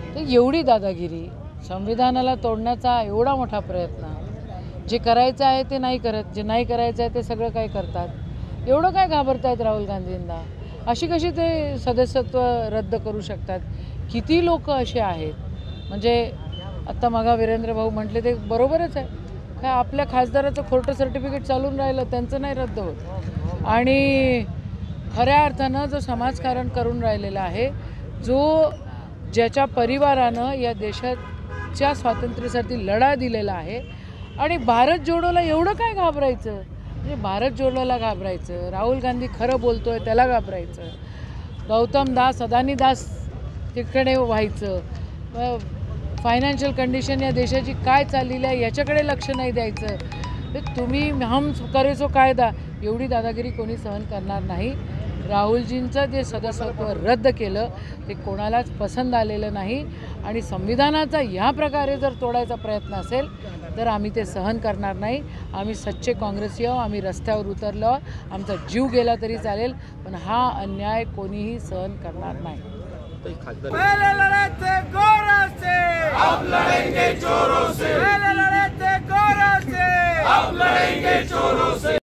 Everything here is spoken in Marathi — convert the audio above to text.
तर एवढी दादागिरी, संविधानाला तोडण्याचा एवढा मोठा प्रयत्न, जे करायचं आहे ते नाही करत, जे नाही करायचं आहे ते सगळं काही करतात. एवढं काय घाबरतायत राहुल गांधींना? अशी कशी ते सदस्यत्व रद्द करू शकतात? किती लोक असे आहेत? म्हणजे आत्ता मगा वीरेंद्र भाऊ म्हटले ते बरोबरच आहे. काय आपल्या खासदाराचं खोटं सर्टिफिकेट चालून राहिलं, त्यांचं नाही रद्द होत. आणि खऱ्या अर्थानं जो समाजकारण करून राहिलेला आहे, जो ज्याच्या परिवारानं या देशाच्या स्वातंत्र्यासाठी लढा दिलेला आहे, आणि भारत जोडोला एवढं काय घाबरायचं? म्हणजे भारत जोडोला घाबरायचं, राहुल गांधी खरं बोलतोय त्याला घाबरायचं, गौतम दास अदानी दास तिकडे व्हायचं, फायनान्शियल कंडिशन या देशाची काय चाललेली आहे याच्याकडे लक्ष नाही द्यायचं. तर तुम्ही हम करे सो कायदा, एवढी दादागिरी कोणी सहन करणार नाही. राहुलजींचं जे सदस्यत्व रद्द केलं ते कोणालाच पसंत आलेलं नाही, आणि संविधानाचा ह्या प्रकारे जर तोडायचा प्रयत्न असेल तर आम्ही ते सहन करणार नाही. आम्ही सच्चे काँग्रेसी आहोत, आम्ही रस्त्यावर उतरलो, आमचा जीव गेला तरी चालेल, पण हा अन्याय कोणीही सहन करणार नाही. पहले लड़े थे गौरव से, अब लड़ेंगे चोरों से। पहले लड़े थे गौरव से, अब लड़ेंगे चोरों से।